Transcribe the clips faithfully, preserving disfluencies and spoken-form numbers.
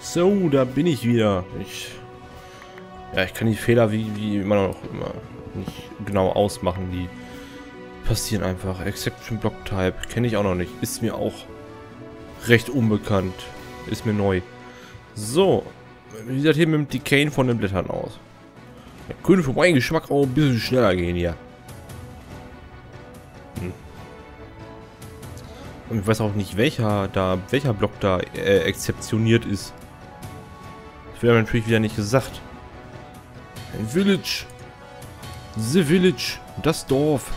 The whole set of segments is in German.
So, da bin ich wieder. Ich, ja, ich kann die Fehler wie, wie immer noch immer nicht genau ausmachen. Die passieren einfach. Exception Block Type kenne ich auch noch nicht. Ist mir auch recht unbekannt. Ist mir neu. So, wie sieht das hier mit dem Decayen von den Blättern aus? Der könnte für meinen Geschmack auch ein bisschen schneller gehen hier. Hm. Und ich weiß auch nicht, welcher da, welcher Block da äh, exzeptioniert ist. Das wird aber natürlich wieder nicht gesagt. Ein Village. The Village. Das Dorf.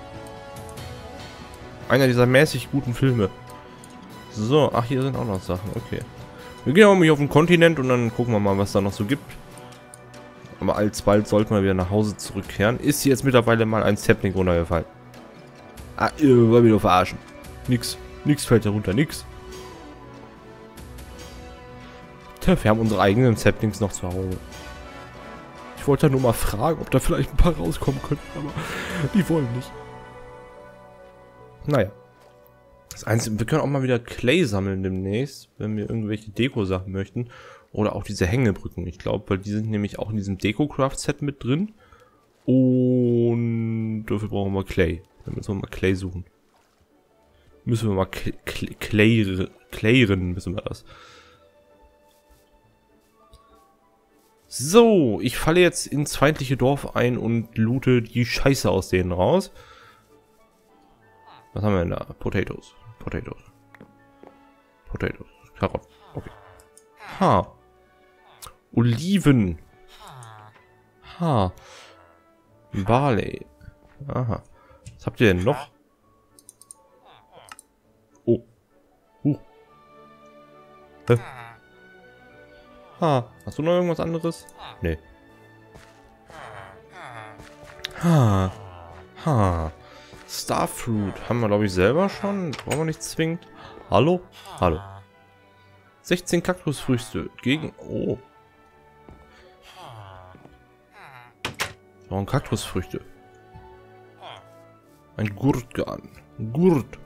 Einer dieser mäßig guten Filme. So, ach, hier sind auch noch Sachen. Okay. Wir gehen auch mal auf den Kontinent und dann gucken wir mal, was da noch so gibt. Aber alsbald sollten wir wieder nach Hause zurückkehren. Ist hier jetzt mittlerweile mal ein Sapling runtergefallen. Ah, ihr wollt mich nur verarschen. Nix. Nix fällt da runter. Nix. Tja, wir haben unsere eigenen Saplings noch zu Hause. Ich wollte ja nur mal fragen, ob da vielleicht ein paar rauskommen könnten, aber die wollen nicht. Naja. Das Einzige, wir können auch mal wieder Clay sammeln demnächst, wenn wir irgendwelche Deko-Sachen möchten. Oder auch diese Hängebrücken, ich glaube, weil die sind nämlich auch in diesem Deko-Craft-Set mit drin. Und dafür brauchen wir Clay. Dann müssen wir mal Clay suchen. Müssen wir mal Clay, Clayren, müssen wir das. So, ich falle jetzt ins feindliche Dorf ein und loote die Scheiße aus denen raus. Was haben wir denn da? Potatoes. Potatoes. Potatoes. Karotten. Okay. Ha. Oliven. Ha. Barley. Aha. Was habt ihr denn noch? Oh. Huh. Hä? Ha. Hast du noch irgendwas anderes? Nee. Ha. Ha. Starfruit. Haben wir, glaube ich, selber schon. Brauchen wir nicht zwingend. Hallo? Hallo. sechzehn Kaktusfrüchte gegen... Oh. Warum Kaktusfrüchte? Ein Gurtgarn. Gurt.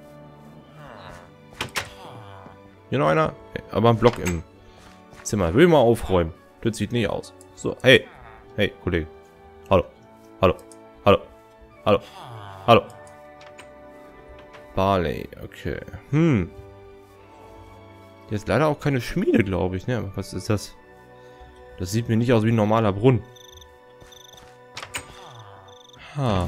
Hier noch einer. Okay, aber ein Block im Zimmer. Will mal aufräumen. Das sieht nicht aus. So, hey. Hey, Kollege. Hallo. Hallo. Hallo. Hallo. Hallo. Barley. Okay. Hm. Hier ist leider auch keine Schmiede, glaube ich. Ne? Aber was ist das? Das sieht mir nicht aus wie ein normaler Brunnen. Ha.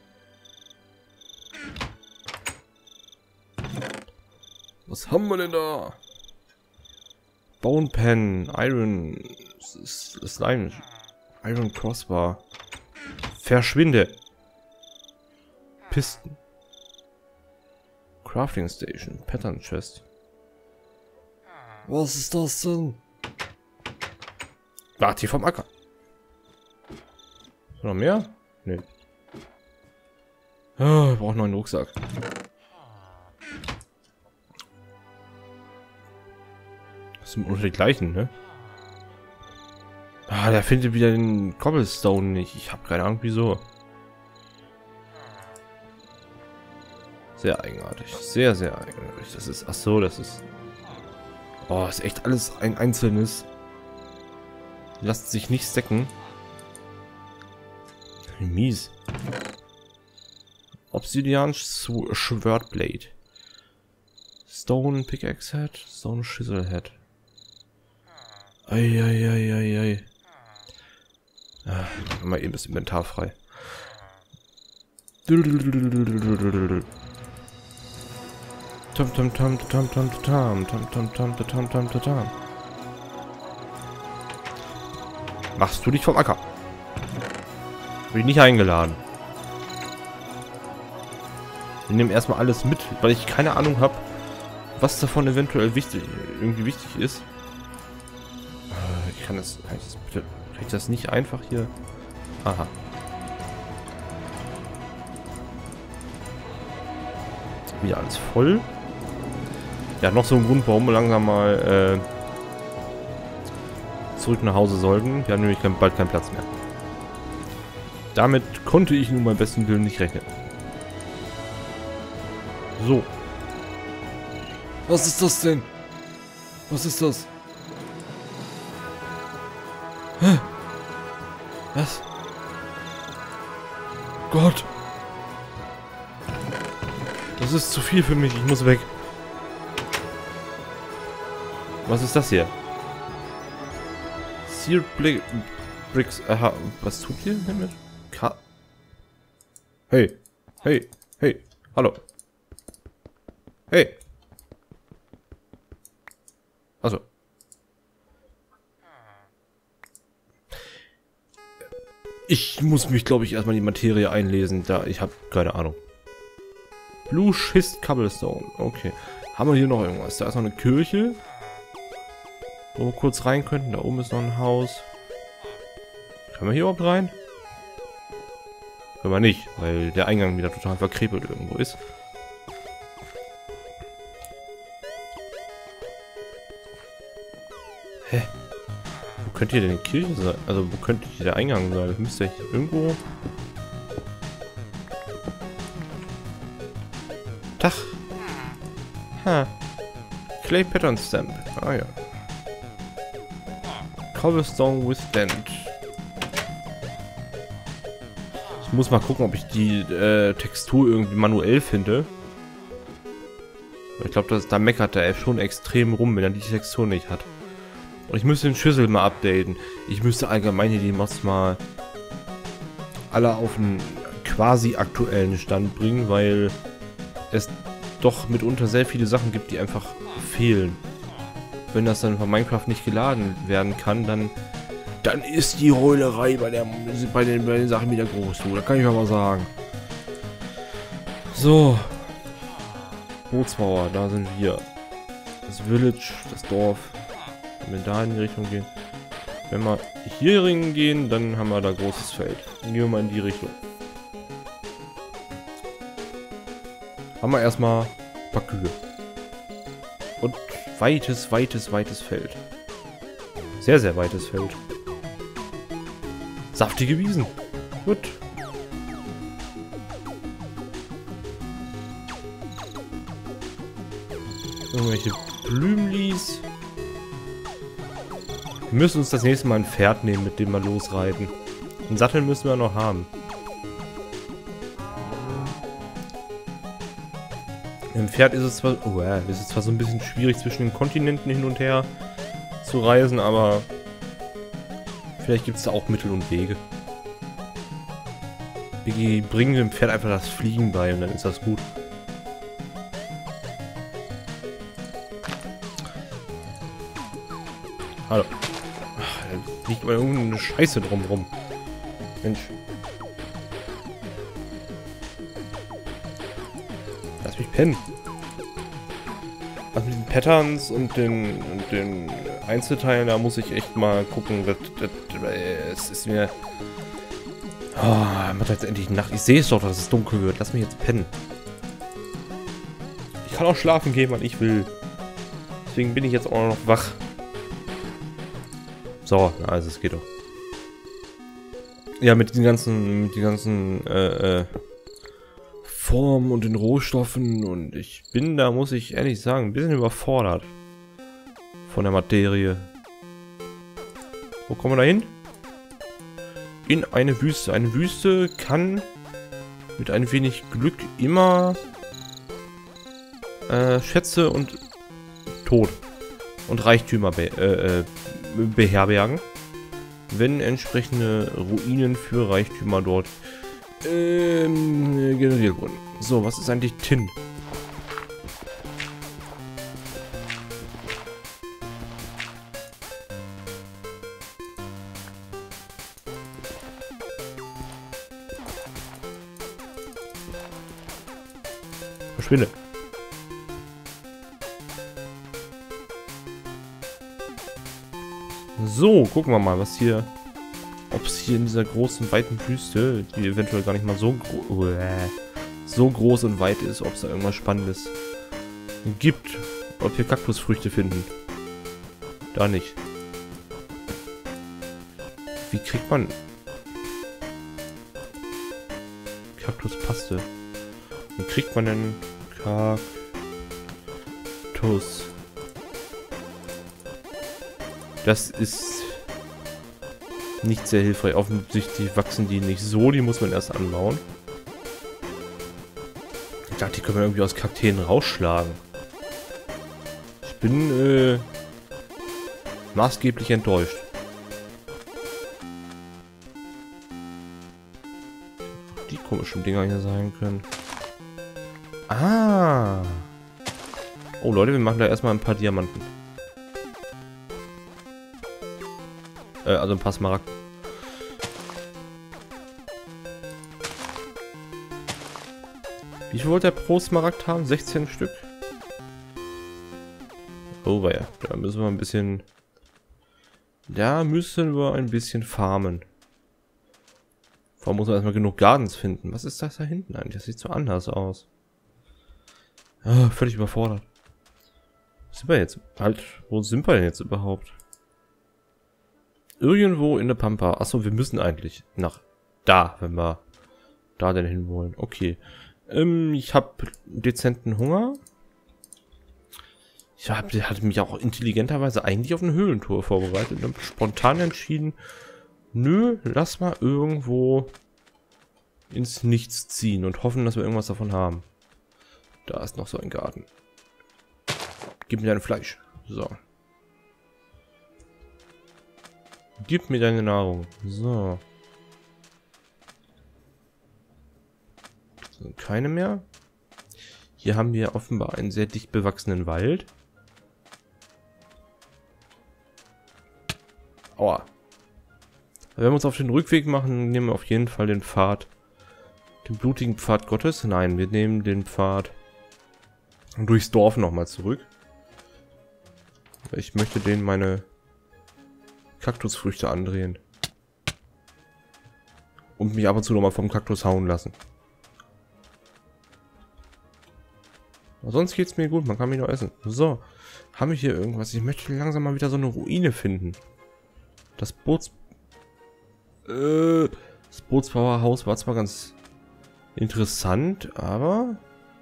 Was haben wir denn da? Bone Pen, Iron Slime, Iron Crossbar. Verschwinde. Pisten. Crafting Station, Pattern Chest. Was ist das denn? Wart hier vom Acker. Noch mehr? Nee. Oh, ich brauche noch einen Rucksack. Das sind unter die gleichen, ne? Ah, der findet wieder den Cobblestone nicht. Ich habe keine Ahnung, wieso. Sehr eigenartig. Sehr, sehr eigenartig. Das ist... Ach so, das ist... Oh, ist echt alles ein einzelnes. Lasst sich nicht stacken. Mies. Obsidian Schwertblade. Stone Pickaxe Head. Stone Chisel Head. Eieieiei. Ah, mal eben das Inventar frei. Tam tam tam tam tam tam tam tam tam tam tam tam tam. Machst du dich vom Acker? Bin ich nicht eingeladen. Wir nehmen erstmal alles mit, weil ich keine Ahnung habe, was davon eventuell wichtig, irgendwie wichtig ist. Ich kann das, kann ich das bitte, kann ich das nicht einfach hier? Aha. Wieder alles voll. Ja, noch so ein Grund, warum wir langsam mal äh, zurück nach Hause sollten. Wir haben nämlich kein, bald keinen Platz mehr. Damit konnte ich nun beim besten Willen nicht rechnen. So. Was ist das denn? Was ist das? Was? Gott. Das ist zu viel für mich. Ich muss weg. Was ist das hier? Seared Bricks. Aha. Was tut ihr damit? Ka hey. Hey. Hey. Hallo. Hey. Also. Ich muss mich, glaube ich, erstmal in die Materie einlesen. Da, ich habe keine Ahnung. Blue Schist Cobblestone. Okay. Haben wir hier noch irgendwas? Da ist noch eine Kirche. Wo wir kurz rein könnten. Da oben ist noch ein Haus. Können wir hier überhaupt rein? Können wir nicht, weil der Eingang wieder total verkrepelt irgendwo ist. Hä? Wo könnte hier denn die Kirche sein? Also wo könnte hier der Eingang sein? Das müsste hier irgendwo... Tag. Ha. Clay Pattern Stamp. Ah ja. Cobblestone Withstand. Ich muss mal gucken, ob ich die äh, Textur irgendwie manuell finde. Ich glaube, da meckert der Elf schon extrem rum, wenn er die Textur nicht hat. Und ich müsste den Schüssel mal updaten. Ich müsste allgemein hier die Mods mal alle auf einen quasi aktuellen Stand bringen, weil es doch mitunter sehr viele Sachen gibt, die einfach fehlen. Wenn das dann von Minecraft nicht geladen werden kann, dann dann ist die Heulerei bei, der, bei, den, bei den Sachen wieder groß. So, da kann ich mal sagen. So. Bootsmauer, da sind wir. Das Village, das Dorf. Wenn wir da in die Richtung gehen. Wenn wir hier gehen, dann haben wir da großes Feld. Dann gehen wir mal in die Richtung. Haben wir erstmal ein paar Kühe. Und weites, weites, weites Feld. Sehr, sehr weites Feld. Saftige Wiesen. Gut. Irgendwelche Blümlis. Wir müssen uns das nächste Mal ein Pferd nehmen, mit dem wir losreiten. Einen Sattel müssen wir noch haben. Im Pferd ist es zwar, oh, äh, ist es zwar so ein bisschen schwierig zwischen den Kontinenten hin und her zu reisen, aber vielleicht gibt es da auch Mittel und Wege. Wir bringen dem Pferd einfach das Fliegen bei und dann ist das gut. Hallo. Ach, da liegt mal irgendeine Scheiße drumrum. Mensch. Lass mich pennen. Also mit den Patterns und den, und den Einzelteilen, da muss ich echt mal gucken. Das, das, es ist mir... Oh, macht jetzt endlich Nacht. Ich sehe es doch, dass es dunkel wird. Lass mich jetzt pennen. Ich kann auch schlafen gehen, wann ich will. Deswegen bin ich jetzt auch noch wach. So, also es geht doch. Ja, mit den ganzen, mit den ganzen äh, äh, Formen und den Rohstoffen und ich bin da, muss ich ehrlich sagen, ein bisschen überfordert von der Materie. Wo kommen wir da hin? In eine Wüste. Eine Wüste kann mit ein wenig Glück immer äh, Schätze und Tod und Reichtümer be äh, äh, beherbergen, wenn entsprechende Ruinen für Reichtümer dort ähm, generiert wurden. So, was ist eigentlich Tin? Verschwinde. So, gucken wir mal, was hier, ob es hier in dieser großen, weiten Wüste, die eventuell gar nicht mal so, gro äh, so groß und weit ist, ob es da irgendwas Spannendes gibt. Ob wir Kaktusfrüchte finden. Da nicht. Wie kriegt man Kaktuspaste? Wie kriegt man denn Kaktus? Das ist Nicht sehr hilfreich. Offensichtlich wachsen die nicht so, die muss man erst anbauen. Ich dachte, die können wir irgendwie aus Kakteen rausschlagen. Ich bin äh, maßgeblich enttäuscht. Die komischen Dinger hier sein können. Ah! Oh Leute, wir machen da erstmal ein paar Diamanten. Äh, also ein paar Smaragd. Wie viel wollte er pro Smaragd haben? sechzehn Stück? Oh ja, da müssen wir ein bisschen... Da müssen wir ein bisschen farmen. Vor allem muss man erstmal genug Gardens finden. Was ist das da hinten eigentlich? Das sieht so anders aus. Ah, völlig überfordert. Wo sind wir jetzt? Halt, wo sind wir denn jetzt überhaupt? Irgendwo in der Pampa. Achso, wir müssen eigentlich nach da, wenn wir da denn hin wollen. Okay. Ähm, ich habe dezenten Hunger. Ich hab, hatte mich auch intelligenterweise eigentlich auf eine Höhlentour vorbereitet und spontan entschieden, nö, lass mal irgendwo ins Nichts ziehen und hoffen, dass wir irgendwas davon haben. Da ist noch so ein Garten. Gib mir dein Fleisch. So. Gib mir deine Nahrung. So. Sind keine mehr. Hier haben wir offenbar einen sehr dicht bewachsenen Wald. Aua. Wenn wir uns auf den Rückweg machen, nehmen wir auf jeden Fall den Pfad. Den blutigen Pfad Gottes? Nein, wir nehmen den Pfad durchs Dorf nochmal zurück. Ich möchte denen meine Kaktusfrüchte andrehen. Und mich ab und zu nochmal vom Kaktus hauen lassen. Aber sonst geht's mir gut, man kann mich noch essen. So, haben wir hier irgendwas? Ich möchte langsam mal wieder so eine Ruine finden. Das Boots... Äh, das Bootsbauerhaus war zwar ganz interessant, aber...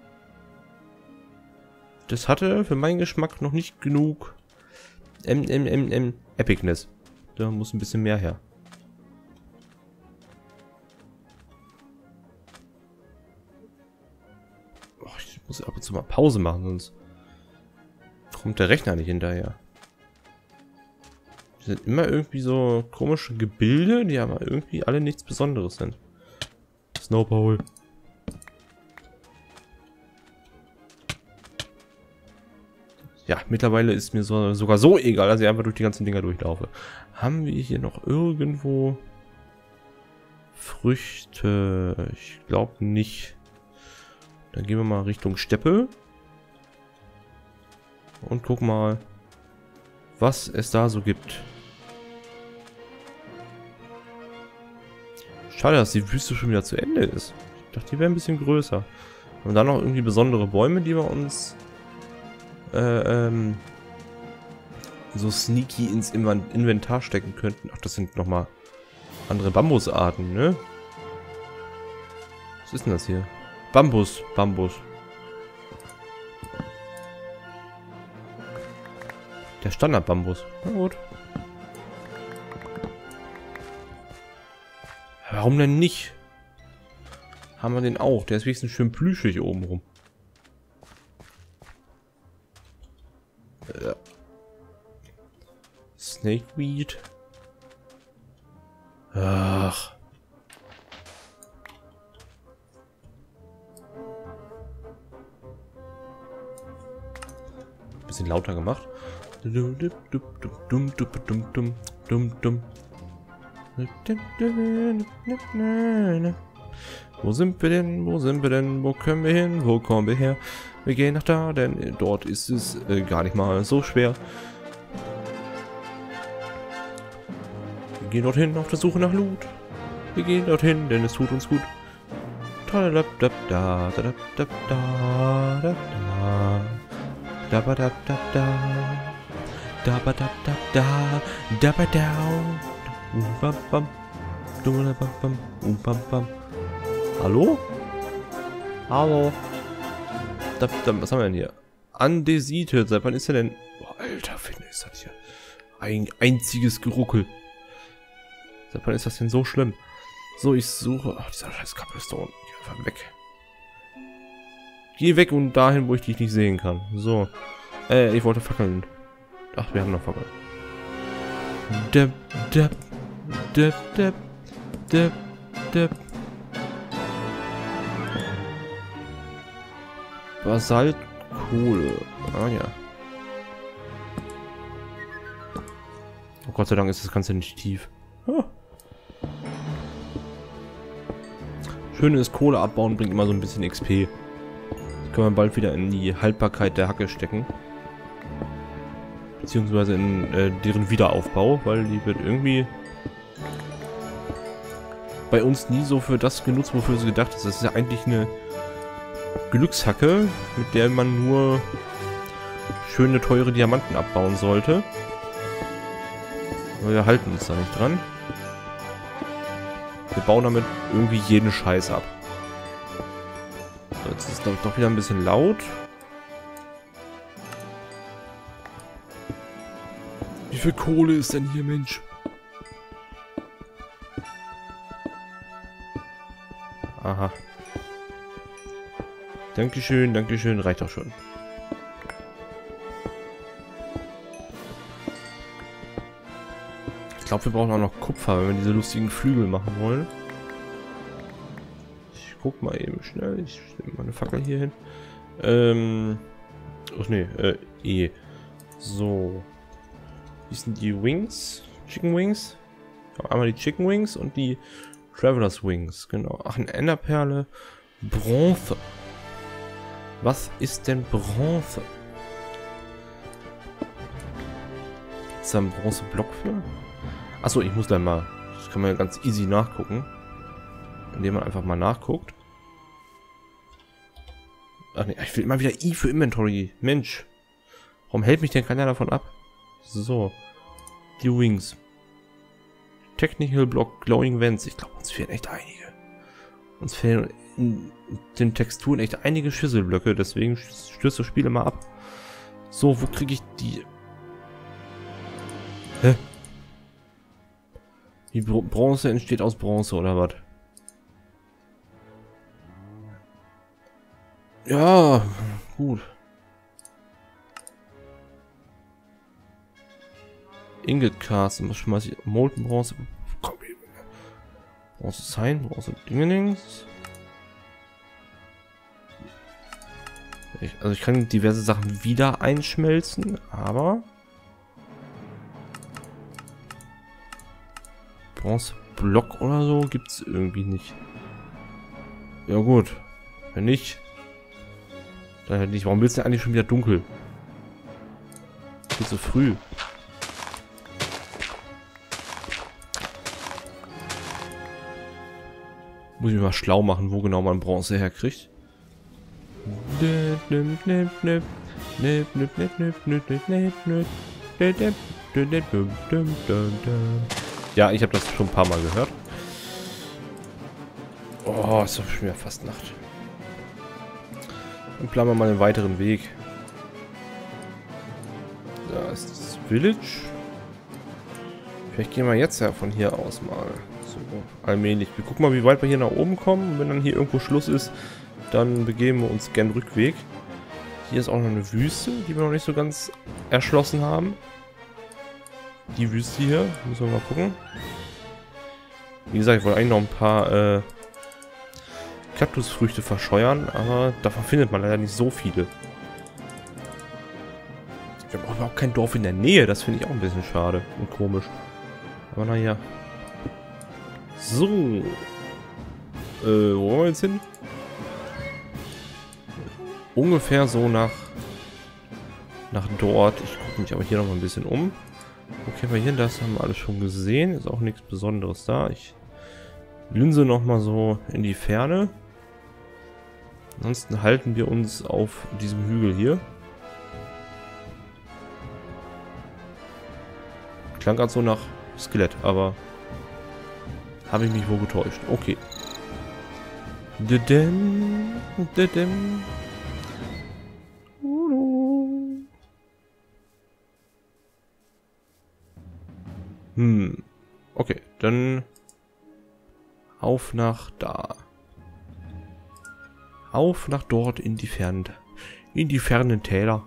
das hatte für meinen Geschmack noch nicht genug... M, M, M, M, Epicness. Da muss ein bisschen mehr her. Oh, ich muss ab und zu mal Pause machen, sonst kommt der Rechner nicht hinterher. Das sind immer irgendwie so komische Gebilde, die aber irgendwie alle nichts Besonderes sind. Snowball. Ja, mittlerweile ist mir so, sogar so egal, dass ich einfach durch die ganzen Dinger durchlaufe. Haben wir hier noch irgendwo Früchte? Ich glaube nicht. Dann gehen wir mal Richtung Steppe. Und gucken mal, was es da so gibt. Schade, dass die Wüste schon wieder zu Ende ist. Ich dachte, die wäre ein bisschen größer. Und dann noch irgendwie besondere Bäume, die wir uns äh, ähm, so sneaky ins Inventar stecken könnten. Ach, das sind nochmal andere Bambusarten, ne? Was ist denn das hier? Bambus, Bambus. Der Standard-Bambus. Na gut. Warum denn nicht? Haben wir den auch? Der ist wenigstens schön plüschig oben rum. Ja. Snakeweed. Ach. Bisschen lauter gemacht. Wo sind wir denn? Wo sind wir denn? Wo können wir hin? Wo kommen wir her? Wir gehen nach da, denn dort ist es äh, gar nicht mal so schwer. Wir gehen dorthin auf der Suche nach Loot. Wir gehen dorthin, denn es tut uns gut. Da da da da da da da da da da da da da ba da da da da ba da um bam bam du bam bam um bam bam. Hallo? Hallo? Da, da, was haben wir denn hier? Andesite, seit wann ist er denn? Boah, alter Finne, ist das hier ein einziges Geruckel. Seit wann ist das denn so schlimm? So, ich suche... Ach, dieser scheiß Cobblestone. Geh einfach weg. Geh weg und dahin, wo ich dich nicht sehen kann. So. Äh, ich wollte fackeln. Ach, wir haben noch Fackeln. Depp, depp, depp, depp, depp, depp. Basaltkohle. Ah ja. Oh Gott sei Dank ist das Ganze nicht tief. Oh. Schön ist, Kohle abbauen bringt immer so ein bisschen X P. Das können wir bald wieder in die Haltbarkeit der Hacke stecken. Beziehungsweise in äh, deren Wiederaufbau, weil die wird irgendwie bei uns nie so für das genutzt, wofür sie gedacht ist. Das ist ja eigentlich eine Glückshacke, mit der man nur schöne, teure Diamanten abbauen sollte. Aber wir halten uns da nicht dran. Wir bauen damit irgendwie jeden Scheiß ab. So, jetzt ist es, glaube ich, doch wieder ein bisschen laut. Wie viel Kohle ist denn hier, Mensch? Aha. Dankeschön, Dankeschön, reicht doch schon. Ich glaube, wir brauchen auch noch Kupfer, wenn wir diese lustigen Flügel machen wollen. Ich guck mal eben schnell. Ich stelle meine Fackel hier hin. Ähm. Ach nee, äh, E. So. Wie sind die Wings? Chicken Wings? Einmal die Chicken Wings und die Travelers Wings. Genau. Ach, eine Enderperle. Bronze. Was ist denn Bronze? Ist da ein Bronzeblock für? Achso, ich muss dann mal. Das kann man ja ganz easy nachgucken. Indem man einfach mal nachguckt. Ach nee, ich will immer wieder I für Inventory. Mensch. Warum hält mich denn keiner davon ab? So. Die Wings. Technical Block Glowing Vents. Ich glaube, uns fehlen echt einige. Uns fehlen in den Texturen echt einige Schüsselblöcke. Deswegen stürzt das Spiel immer ab. So, wo kriege ich die... Hä? Die Bronze entsteht aus Bronze, oder was? Ja, gut. Ingot Cast, und was schmeiß ich? Molten Bronze. Komm, Bronze Sein, Bronze Dingenings. Ich, also ich kann diverse Sachen wieder einschmelzen, aber Bronzeblock oder so gibt es irgendwie nicht. Ja gut, wenn nicht, dann halt nicht. Warum willst du eigentlich schon wieder dunkel? Viel zu früh. Muss ich mich mal schlau machen, wo genau man Bronze herkriegt. Ja, ich habe das schon ein paar Mal gehört. Oh, ist doch schon wieder fast Nacht. Dann planen wir mal einen weiteren Weg. Da ist das Village. Vielleicht gehen wir jetzt ja von hier aus mal. So, allmählich. Wir gucken mal, wie weit wir hier nach oben kommen. Und wenn dann hier irgendwo Schluss ist, dann begeben wir uns gern Rückweg. Hier ist auch noch eine Wüste, die wir noch nicht so ganz erschlossen haben. Die Wüste hier, müssen wir mal gucken. Wie gesagt, ich wollte eigentlich noch ein paar äh, Kaktusfrüchte verscheuern, aber davon findet man leider nicht so viele. Wir haben auch überhaupt kein Dorf in der Nähe, das finde ich auch ein bisschen schade und komisch. Aber naja. So. Äh, wo wollen wir jetzt hin? Ungefähr so nach nach dort. Ich gucke mich aber hier noch mal ein bisschen um. Okay, wir hier, das haben wir alles schon gesehen. Ist auch nichts Besonderes da. Ich linse noch mal so in die Ferne. Ansonsten halten wir uns auf diesem Hügel hier. Klang gerade so nach Skelett, aber habe ich mich wohl getäuscht. Okay. Dedem, dedem. Hm. Okay, dann auf nach da. Auf nach dort in die Fernen, in die fernen Täler.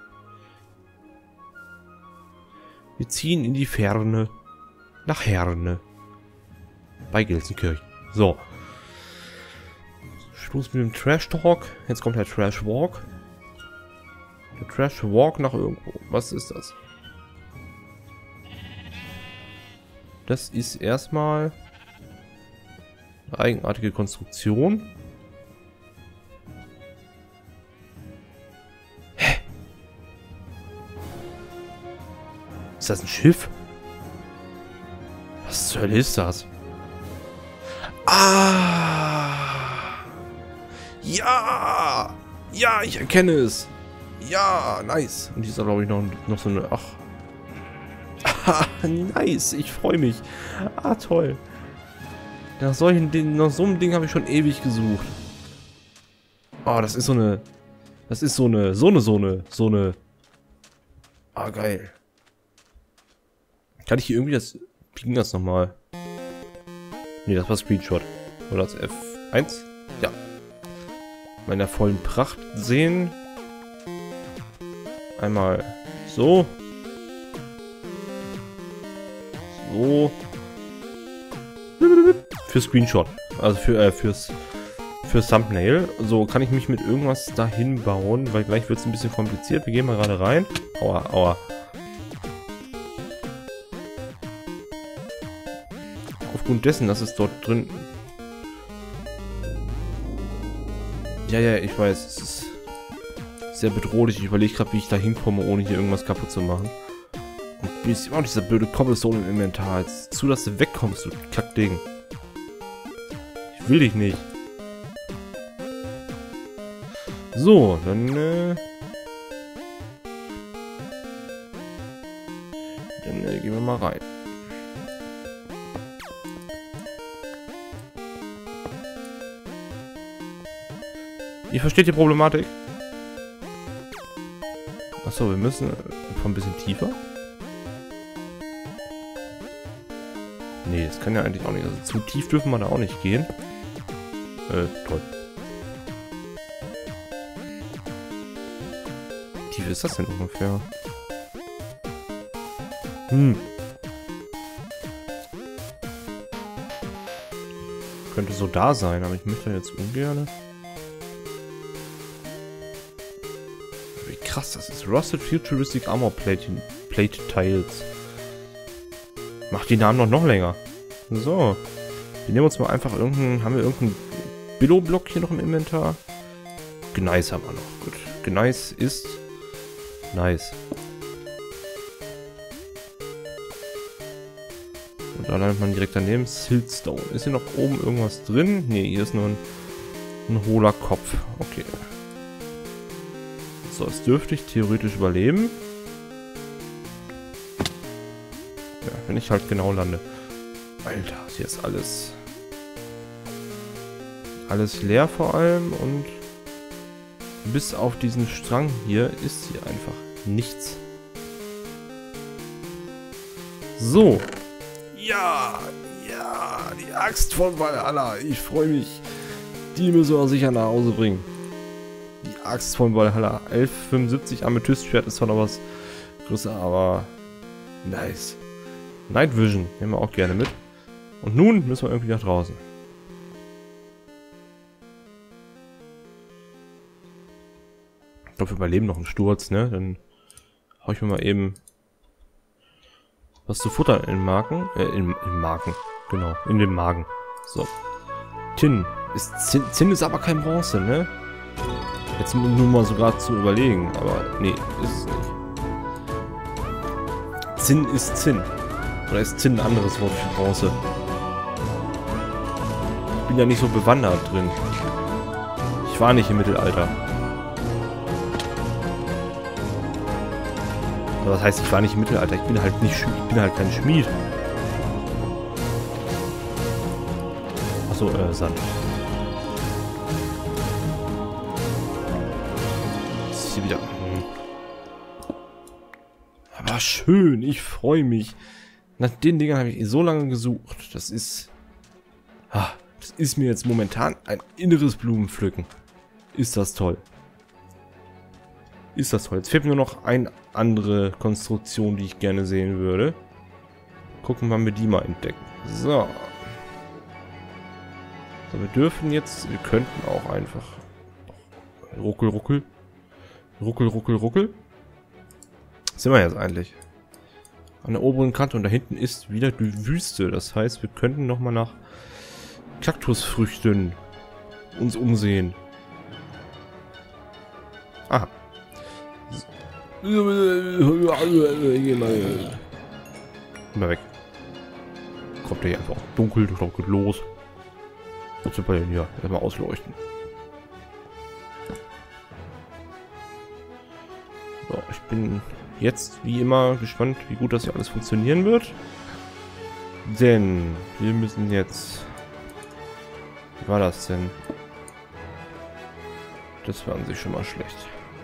Wir ziehen in die Ferne nach Herne bei Gelsenkirchen. So. Schluss mit dem Trash Talk. Jetzt kommt der Trash Walk. Der Trash Walk nach irgendwo. Was ist das? Das ist erstmal eine eigenartige Konstruktion. Hä? Ist das ein Schiff? Was zur Hölle ist das? Ah! Ja! Ja, ich erkenne es! Ja, nice! Und hier ist da, glaube ich, noch, noch so eine... Ach. Ah, nice! Ich freue mich. Ah, toll. Nach solchen Dingen, nach so einem Ding habe ich schon ewig gesucht. Oh, das ist so eine... Das ist so eine... So eine, so eine... So eine... Ah, geil. Kann ich hier irgendwie das... Wie ging das nochmal? Ne, das war Screenshot. Oder das F eins? Ja. Meiner vollen Pracht sehen. Einmal so. So. Für Screenshot. Also für, äh, fürs, für Thumbnail. So kann ich mich mit irgendwas dahin bauen, weil gleich wird es ein bisschen kompliziert. Wir gehen mal gerade rein. Aua, aua. Aufgrund dessen, dass es dort drin... Ja, ja, ich weiß, es ist sehr bedrohlich. Ich überlege gerade, wie ich da hinkomme, ohne hier irgendwas kaputt zu machen. Und mir ist immer noch dieser blöde Cobblestone im Inventar. Jetzt zu, dass du wegkommst, du Kackding. Ich will dich nicht. So, dann, äh... Dann äh, gehen wir mal rein. Ihr versteht die Problematik? Achso, wir müssen ein bisschen tiefer. Nee, das kann ja eigentlich auch nicht. Also zu tief dürfen wir da auch nicht gehen. Äh, toll. Wie tief ist das denn ungefähr? Hm. Könnte so da sein, aber ich möchte jetzt ungern. Wie krass das ist. Rusted Futuristic Armor Plate, Plate Tiles. Macht die Namen noch, noch länger. So. Wir nehmen uns mal einfach irgendeinen... Haben wir irgendeinen Billo-Block hier noch im Inventar? Gneis haben wir noch. Gut. Gneis ist... Nice. Und da landet man direkt daneben. Siltstone. Ist hier noch oben irgendwas drin? Ne, hier ist nur ein, ein hohler Kopf. Okay. So, es dürfte ich theoretisch überleben. Ja, wenn ich halt genau lande. Alter, hier ist alles... Alles leer vor allem und... Bis auf diesen Strang hier ist hier einfach nichts. So. Ja, ja, die Axt von Valhalla. Ich freue mich. Die müssen wir sicher nach Hause bringen. Die Axt von Valhalla. elf fünfundsiebzig Amethyst-Schwert ist zwar noch was größer, aber nice. Night Vision nehmen wir auch gerne mit. Und nun müssen wir irgendwie nach draußen. Ich glaube, wir überleben noch einen Sturz, ne? Dann hau ich mir mal eben was zu futtern in den Magen. Äh, in, in Magen. Genau, in den Magen. So. Tin. Ist, Zinn, Zinn ist aber kein Bronze, ne? Jetzt nur mal so gerade zu überlegen, aber nee, ist es nicht. Zinn ist Zinn. Oder ist Zinn ein anderes Wort für Bronze? Ich bin ja nicht so bewandert drin. Ich war nicht im Mittelalter. Aber das heißt, ich war nicht im Mittelalter. Ich bin halt nicht, ich bin halt kein Schmied. Achso, äh, Sand. Das ist hier wieder. Aber schön, ich freue mich. Nach den Dingern habe ich so lange gesucht. Das ist... Ah, das ist mir jetzt momentan ein inneres Blumenpflücken. Ist das toll. Ist das toll. Jetzt fehlt mir nur noch eine andere Konstruktion, die ich gerne sehen würde. Gucken, wann wir die mal entdecken. So. So, wir dürfen jetzt... Wir könnten auch einfach... Ruckel, ruckel. Ruckel, ruckel, ruckel. Was sind wir jetzt eigentlich? An der oberen Kante und da hinten ist wieder die Wüste. Das heißt, wir könnten nochmal nach Kaktusfrüchten uns umsehen. Aha. Immer weg. Kommt der hier einfach dunkel, ich glaube, geht los. Was sind wir denn hier? Erstmal ausleuchten. So, ich bin jetzt wie immer gespannt, wie gut das hier alles funktionieren wird. Denn wir müssen jetzt... Wie war das denn? Das war an sich schon mal schlecht.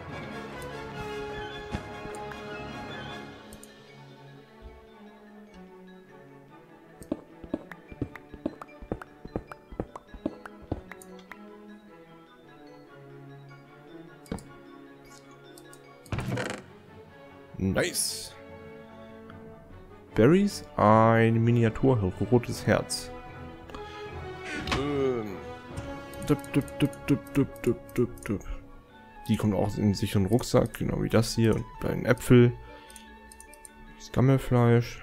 Nice. Berries, ein Miniatur rotes Herz. Ähm. Dup, dup, dup, dup, dup, dup, dup, dup. Die kommt auch in sich einen Rucksack, genau wie das hier. Und bei den Äpfel. Das Gammelfleisch.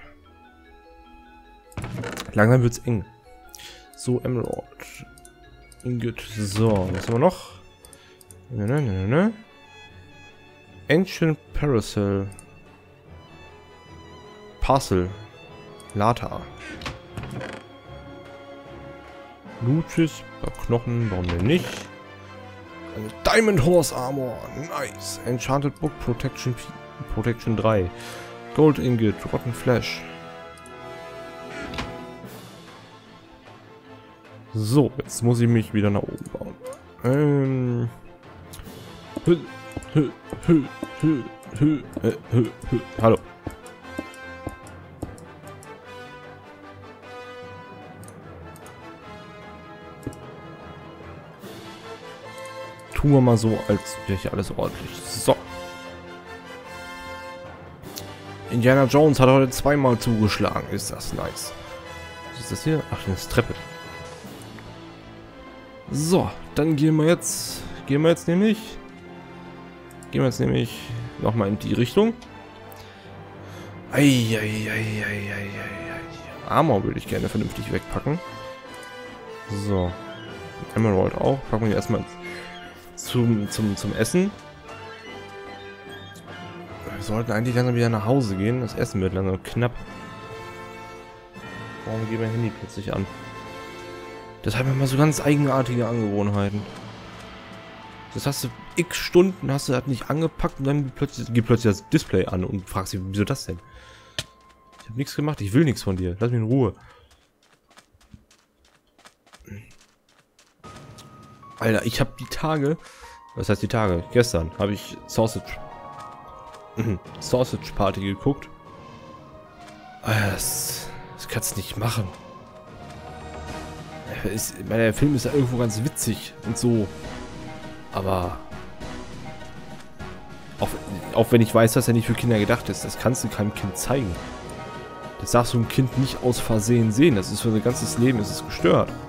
Langsam wird's eng. So, Emerald. Ingot. So, was haben wir noch? Ne, ne, ne, ne. Ancient Paracel. Parcel. Lata. Lucis. Knochen. Warum denn nicht? Eine Diamond Horse Armor. Nice. Enchanted Book Protection. Protection drei. Gold Ingot. Rotten Flash. So, jetzt muss ich mich wieder nach oben bauen. Ähm. Hü, hü, hü, hü, hü, hü, hü, hü. Hallo. Tun wir mal so, als wäre hier alles ordentlich. So. Indiana Jones hat heute zweimal zugeschlagen. Ist das nice. Was ist das hier? Ach, das ist Treppe. So, dann gehen wir jetzt. Gehen wir jetzt nämlich. Gehen wir jetzt nämlich nochmal in die Richtung. Eieieiei. Armor würde ich gerne vernünftig wegpacken. So. Emerald auch. Packen wir die erstmal zum, zum, zum Essen. Wir sollten eigentlich langsam wieder nach Hause gehen. Das Essen wird langsam knapp. Warum geht mein Handy plötzlich an? Das hat immer so ganz eigenartige Angewohnheiten. Das hast du x Stunden, hast du das nicht angepackt und dann plötzlich, geht plötzlich das Display an und fragst dich, wieso das denn? Ich habe nichts gemacht, ich will nichts von dir. Lass mich in Ruhe. Alter, ich habe die Tage, was heißt die Tage? Gestern habe ich Sausage, Sausage Party geguckt. Alter, das, das kannst du nicht machen. Ist, der Film ist ja irgendwo ganz witzig und so. Aber auch, auch wenn ich weiß, dass er nicht für Kinder gedacht ist, das kannst du keinem Kind zeigen. Das darfst du ein Kind nicht aus Versehen sehen. Das ist für sein ganzes Leben, ist es gestört.